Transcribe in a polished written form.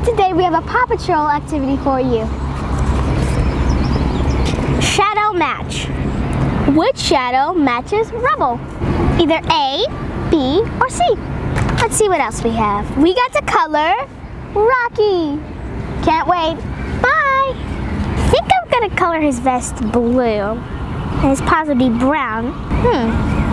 Today we have a Paw Patrol activity for you. Shadow match. Which shadow matches Rubble? Either A, B, or C. Let's see what else we have. We got to color Rocky. Can't wait. Bye. I think I'm gonna color his vest blue and his paws will be brown.